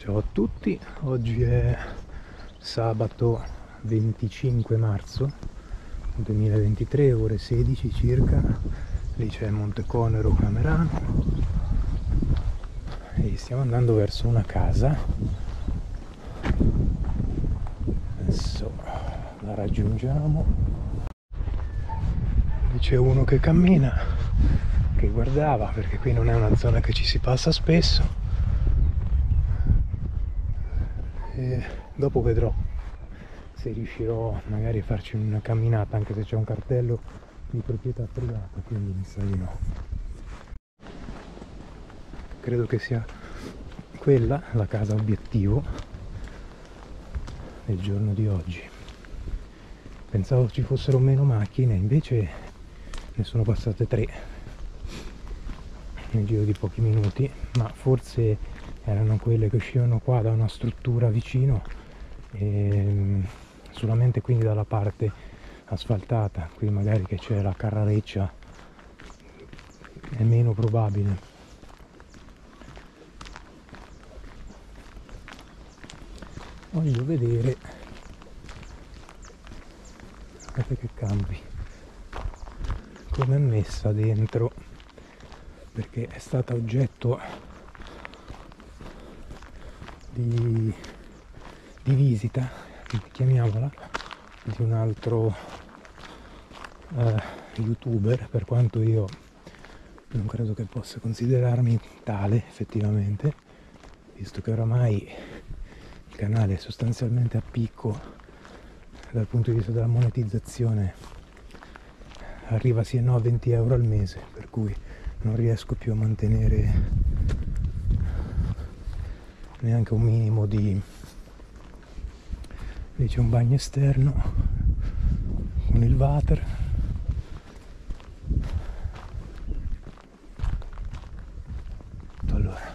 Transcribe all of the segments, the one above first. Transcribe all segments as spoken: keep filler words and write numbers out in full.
Ciao a tutti, oggi è sabato venticinque marzo duemilaventitré, ore sedici circa. Lì c'è Monte Conero Camerano e stiamo andando verso una casa. Adesso la raggiungiamo. Lì c'è uno che cammina, che guardava, perché qui non è una zona che ci si passa spesso. E dopo vedrò se riuscirò magari a farci una camminata, anche se c'è un cartello di proprietà privata, quindi mi sa di no. Credo che sia quella la casa obiettivo del giorno di oggi. Pensavo ci fossero meno macchine, invece ne sono passate tre nel giro di pochi minuti, ma forse erano quelle che uscivano qua da una struttura vicino, e solamente quindi dalla parte asfaltata. Qui magari che c'è la carrareccia è meno probabile. Voglio vedere, guardate che cambi, come è messa dentro, perché è stata oggetto di, di visita, chiamiamola, di un altro eh, youtuber, per quanto io non credo che possa considerarmi tale effettivamente, visto che oramai il canale è sostanzialmente a picco dal punto di vista della monetizzazione, arriva sì e no a venti euro al mese, per cui non riesco più a mantenere neanche un minimo di... Lì c'è un bagno esterno con il water. Allora,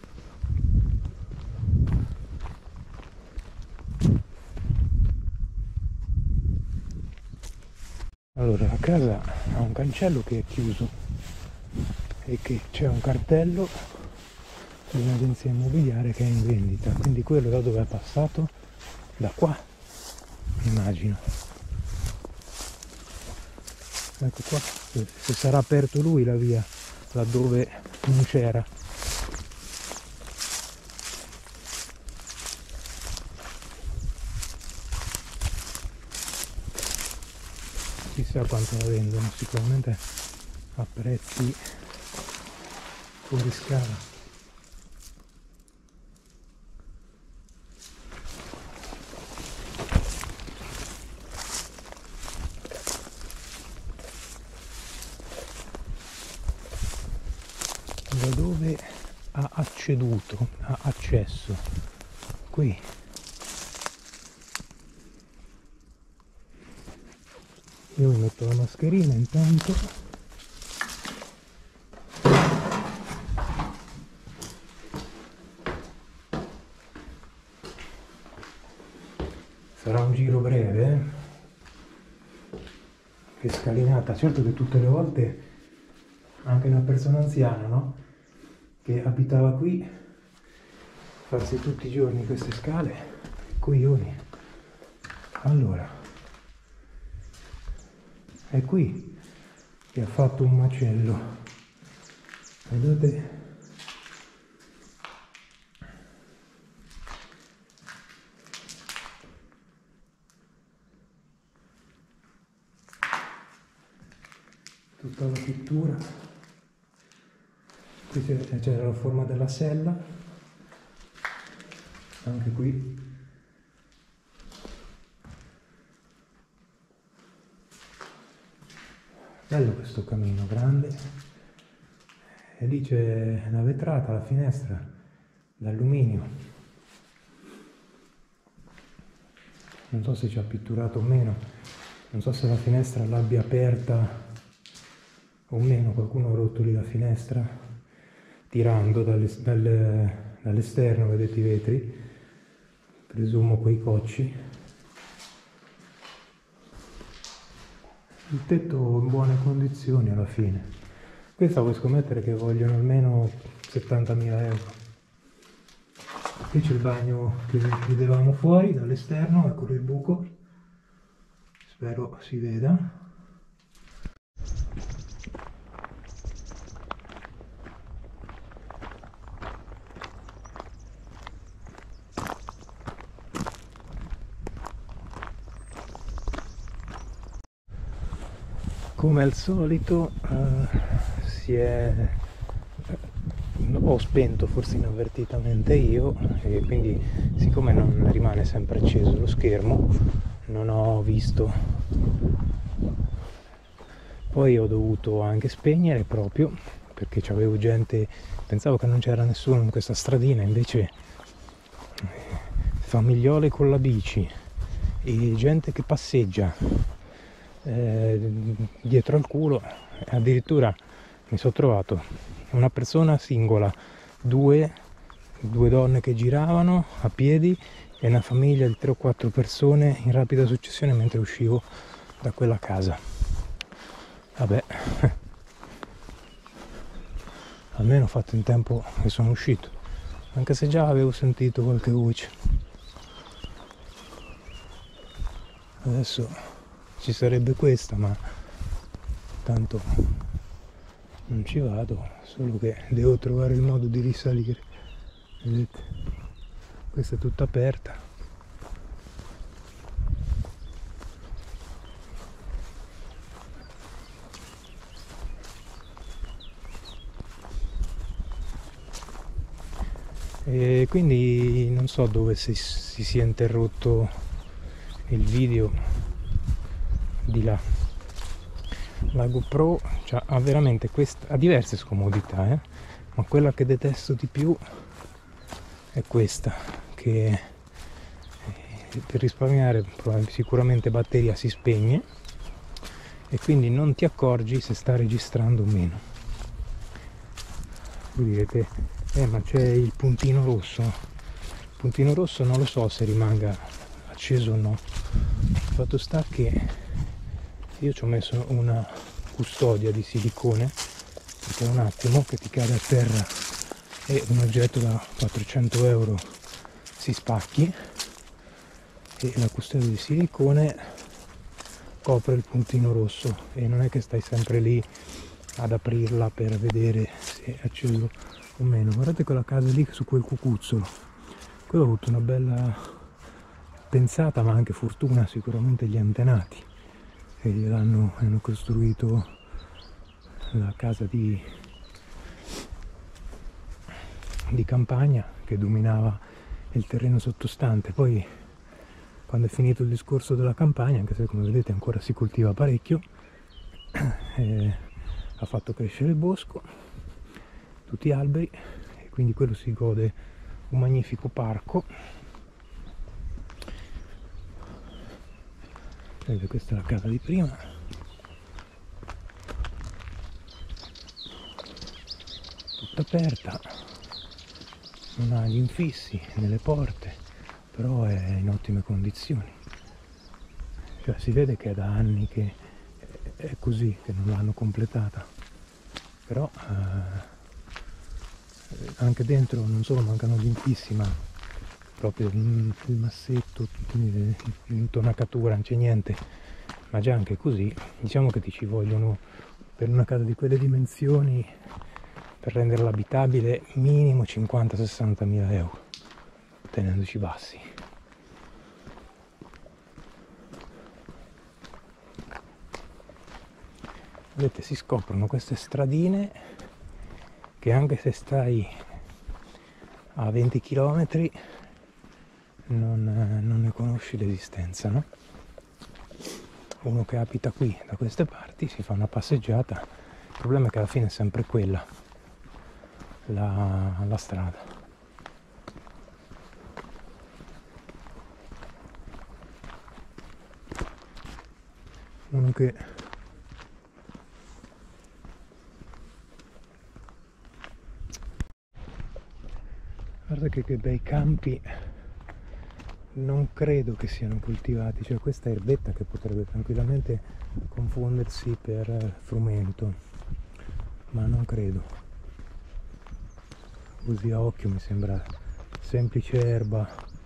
allora la casa ha un cancello che è chiuso e che c'è un cartello di un'agenzia immobiliare che è in vendita, quindi quello da dove è passato? Da qua, immagino. Ecco qua, se, se sarà aperto lui la via laddove non c'era. Chissà quanto la vendono, sicuramente a prezzi fuori scala. Da dove ha acceduto, ha accesso? Qui. Io mi metto la mascherina intanto. Sarà un giro breve, eh? Che scalinata, certo che tutte le volte anche una persona anziana, no? Che abitava qui, farsi tutti i giorni queste scale, coglioni. Allora, è qui che ha fatto un macello, vedete? Tutta la pittura. Qui c'era la forma della sella, anche qui. Bello questo camino grande, e lì c'è la vetrata, la finestra d'alluminio. Non so se ci ha pitturato o meno, non so se la finestra l'abbia aperta o meno, qualcuno ha rotto lì la finestra tirando dall'esterno, vedete i vetri, presumo quei cocci. Il tetto in buone condizioni alla fine. Questa vuoi scommettere che vogliono almeno settantamila euro. Qui c'è il bagno che vedevamo fuori dall'esterno, eccolo il buco, spero si veda. Come al solito eh, si è ho spento forse inavvertitamente io, e quindi siccome non rimane sempre acceso lo schermo non ho visto, poi ho dovuto anche spegnere proprio perché c'avevo gente, pensavo che non c'era nessuno in questa stradina, invece famigliole con la bici e gente che passeggia eh, dietro al culo. Addirittura mi sono trovato una persona singola, due, due donne che giravano a piedi e una famiglia di tre o quattro persone in rapida successione mentre uscivo da quella casa. Vabbè, almeno ho fatto in tempo che sono uscito, anche se già avevo sentito qualche voce. Adesso ci sarebbe questa, ma tanto non ci vado, solo che devo trovare il modo di risalire. Vedete, questa è tutta aperta. E quindi non so dove si, si sia interrotto il video di là. La GoPro cioè, ha veramente questa, ha diverse scomodità, eh? Ma quella che detesto di più è questa, che eh, per risparmiare sicuramente batteria si spegne e quindi non ti accorgi se sta registrando o meno. Voi direte, eh ma c'è il puntino rosso. Il puntino rosso non lo so se rimanga acceso o no. Il fatto sta che io ci ho messo una custodia di silicone perché un attimo che ti cade a terra e un oggetto da quattrocento euro si spacchi, e la custodia di silicone copre il puntino rosso e non è che stai sempre lì ad aprirla per vedere se è acceso o meno. Guardate quella casa lì su quel cucuzzolo, quello ha avuto una bella pensata ma anche fortuna sicuramente gli antenati che gliel'hanno hanno costruito la casa di, di campagna che dominava il terreno sottostante. Poi quando è finito il discorso della campagna, anche se come vedete ancora si coltiva parecchio, eh, ha fatto crescere il bosco, tutti alberi, e quindi quello si gode un magnifico parco. Vedete, questa è la casa di prima, tutta aperta, non ha gli infissi nelle porte, però è in ottime condizioni, cioè si vede che è da anni che è così, che non l'hanno completata, però eh, anche dentro non solo mancano gli infissi ma proprio il massetto, l'intonacatura, non c'è niente, ma già anche così diciamo che ti ci vogliono, per una casa di quelle dimensioni, per renderla abitabile, minimo cinquanta sessanta mila euro, tenendoci bassi. Vedete, si scoprono queste stradine che anche se stai a venti chilometri non, non ne conosci l'esistenza, no? Uno che abita qui da queste parti si fa una passeggiata, il problema è che alla fine è sempre quella la, la strada. Uno che guarda che, che bei campi, non credo che siano coltivati, cioè questa erbetta che potrebbe tranquillamente confondersi per frumento, ma non credo, così a occhio mi sembra semplice erba.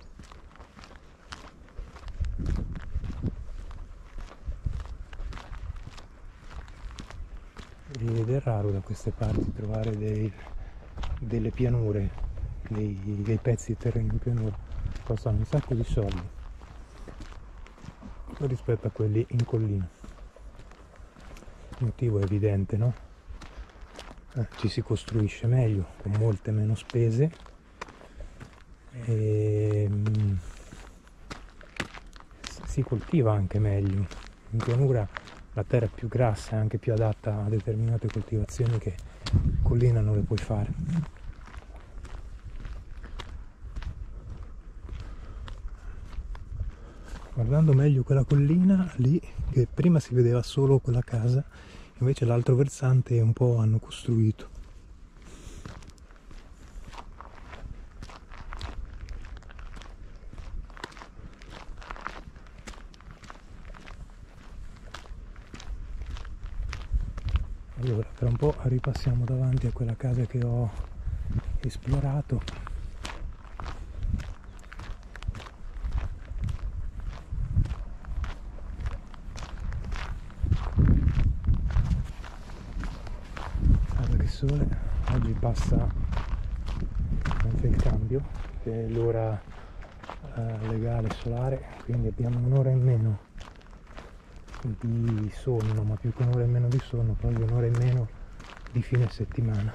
Ed è raro da queste parti trovare dei, delle pianure, dei, dei pezzi di terreno in pianura. Costano un sacco di soldi rispetto a quelli in collina. Il motivo è evidente, no? Eh, ci si costruisce meglio, con molte meno spese e mm, si coltiva anche meglio. In pianura la terra è più grassa e anche più adatta a determinate coltivazioni che in collina non le puoi fare. Guardando meglio quella collina lì, che prima si vedeva solo quella casa, invece l'altro versante un po' hanno costruito. Allora, per un po' ripassiamo davanti a quella casa che ho esplorato. Guarda che sole, oggi passa anche il cambio, che è l'ora eh, legale solare, quindi abbiamo un'ora in meno di sonno, ma più che un'ora in meno di sonno, proprio un'ora in meno di fine settimana.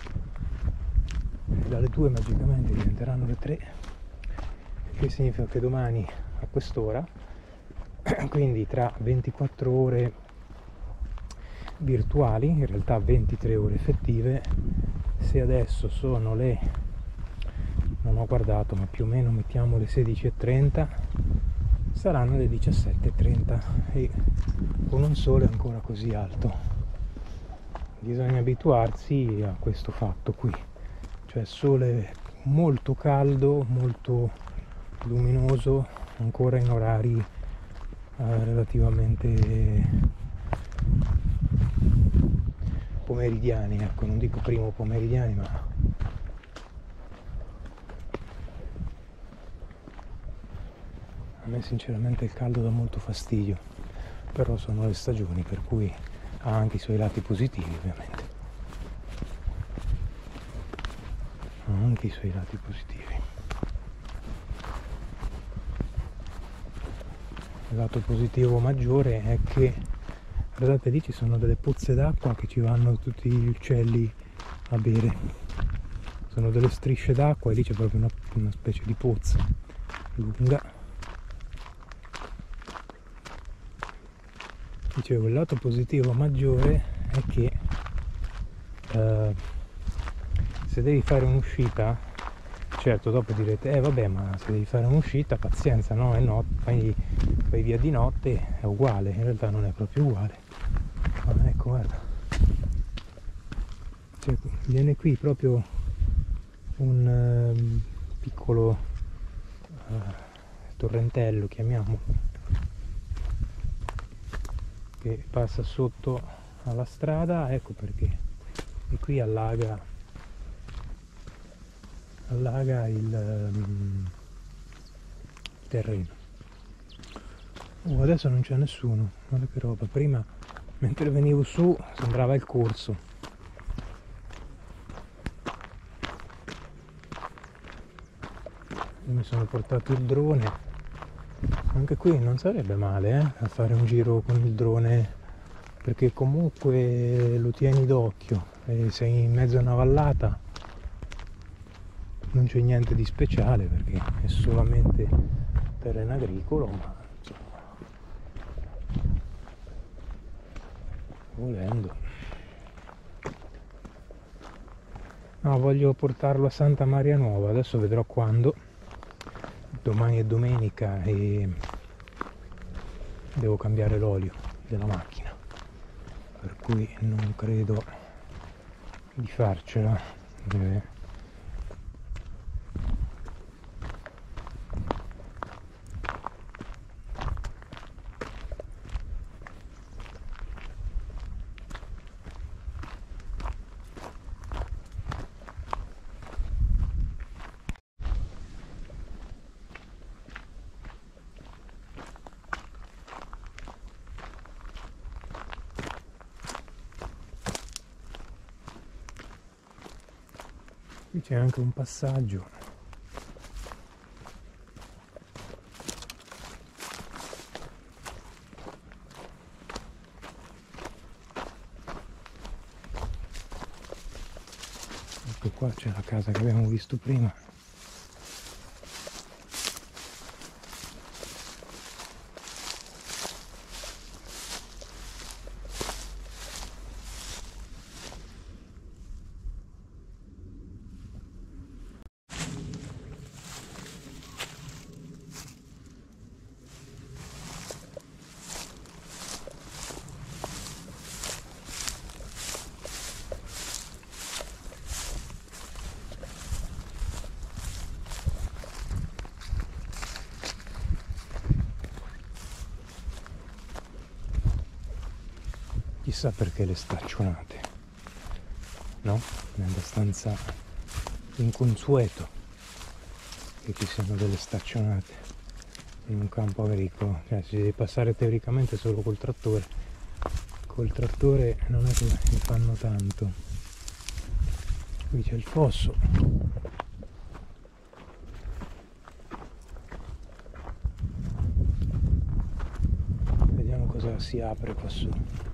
E dalle due magicamente diventeranno le tre, che significa che domani a quest'ora, quindi tra ventiquattro ore virtuali, in realtà ventitré ore effettive, se adesso sono le, non ho guardato, ma più o meno mettiamo le sedici e trenta, saranno le diciassette e trenta e con un sole ancora così alto. Bisogna abituarsi a questo fatto qui, cioè sole molto caldo, molto luminoso, ancora in orari eh, relativamente pomeridiani, ecco, non dico primo pomeridiani, ma a me sinceramente il caldo dà molto fastidio, però sono le stagioni, per cui ha anche i suoi lati positivi, ovviamente. Ha anche i suoi lati positivi. Il lato positivo maggiore è che, guardate, lì ci sono delle pozze d'acqua che ci vanno tutti gli uccelli a bere. Sono delle strisce d'acqua e lì c'è proprio una, una specie di pozza lunga. Dicevo, il lato positivo maggiore è che eh, se devi fare un'uscita, certo dopo direte, eh vabbè, ma se devi fare un'uscita, pazienza, no? È notte, fai, fai via di notte, è uguale, in realtà non è proprio uguale. Ma ecco, guarda, cioè, viene qui proprio un uh, piccolo uh, torrentello, chiamiamolo, che passa sotto alla strada, ecco perché, e qui allaga allaga il um, terreno. Oh, adesso non c'è nessuno, guarda che roba, prima mentre venivo su sembrava il corso. Io mi sono portato il drone, anche qui non sarebbe male eh, a fare un giro con il drone, perché comunque lo tieni d'occhio e sei in mezzo a una vallata, non c'è niente di speciale perché è solamente terreno agricolo, ma insomma, volendo. No, voglio portarlo a Santa Maria Nuova, adesso vedrò quando. Domani è domenica e devo cambiare l'olio della macchina, per cui non credo di farcela. Deve... Qui c'è anche un passaggio. Ecco qua c'è la casa che abbiamo visto prima. Chissà perché le staccionate, no? È abbastanza inconsueto che ci siano delle staccionate in un campo agricolo, cioè si deve passare teoricamente solo col trattore, col trattore non è che ne fanno tanto. Qui c'è il fosso, vediamo cosa si apre qua su.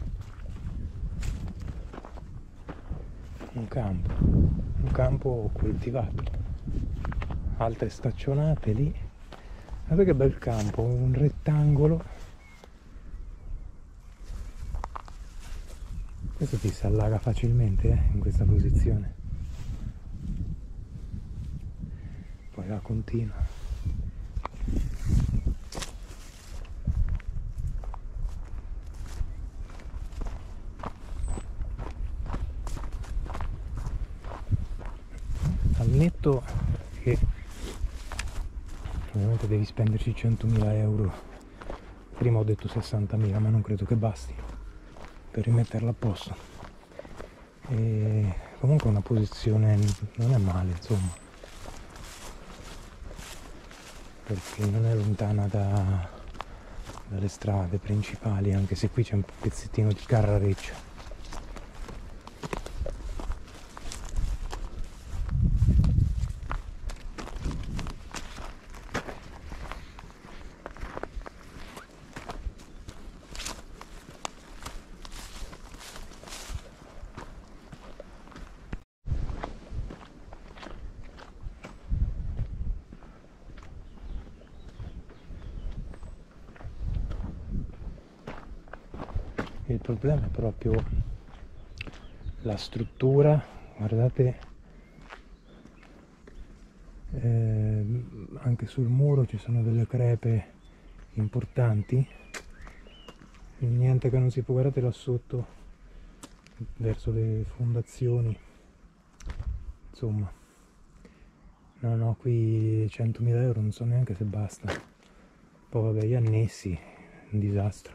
Un campo, un campo coltivato, altre staccionate lì. Guarda che bel campo, un rettangolo. Questo ti si allaga facilmente eh, in questa posizione. Poi la continua. Ammetto che ovviamente devi spenderci centomila euro, prima ho detto sessantamila, ma non credo che basti per rimetterla a posto. E comunque una posizione non è male, insomma, perché non è lontana da, dalle strade principali, anche se qui c'è un pezzettino di carrareccia. Il problema è proprio la struttura, guardate, eh, anche sul muro ci sono delle crepe importanti, niente che non si può, guardate là sotto verso le fondazioni, insomma, no no, qui centomila euro non so neanche se basta. Poi vabbè, gli annessi, un disastro.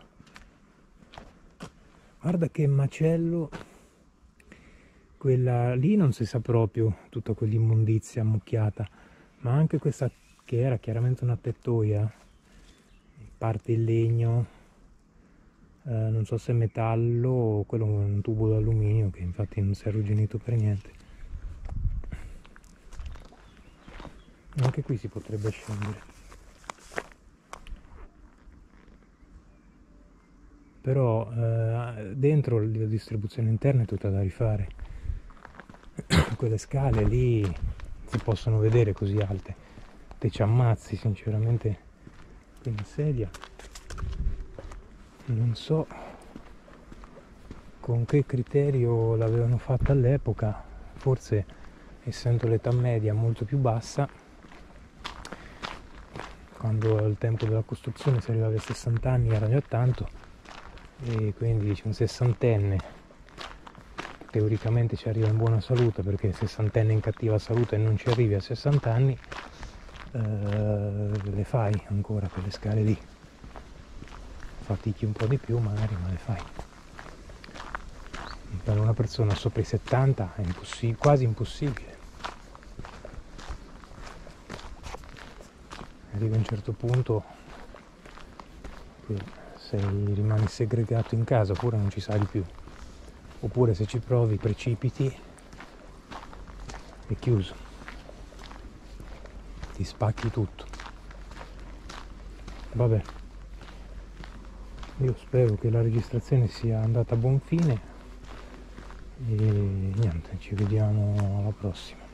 Guarda che macello, quella lì non si sa proprio, tutta quell'immondizia ammucchiata, ma anche questa che era chiaramente una tettoia, parte in legno, eh, non so se è metallo o quello è un tubo d'alluminio che infatti non si è arrugginito per niente. Anche qui si potrebbe scendere. Però eh, dentro la distribuzione interna è tutta da rifare. Quelle scale lì si possono vedere così alte, te ci ammazzi sinceramente. Quindi sedia, non so con che criterio l'avevano fatta all'epoca, forse essendo l'età media molto più bassa, quando al tempo della costruzione si arrivava ai sessanta anni era già tanto, e quindi un sessantenne teoricamente ci arriva in buona salute, perché il sessantenne in cattiva salute non ci arrivi a sessanta anni, eh, le fai ancora quelle scale lì, fatichi un po' di più magari, ma le fai. Per una persona sopra i settanta è impossib- quasi impossibile. Arriva a un certo punto che sei, rimani segregato in casa, oppure non ci sali più, oppure se ci provi precipiti, è chiuso. ti spacchi tutto. Vabbè, io spero che la registrazione sia andata a buon fine e niente, ci vediamo alla prossima.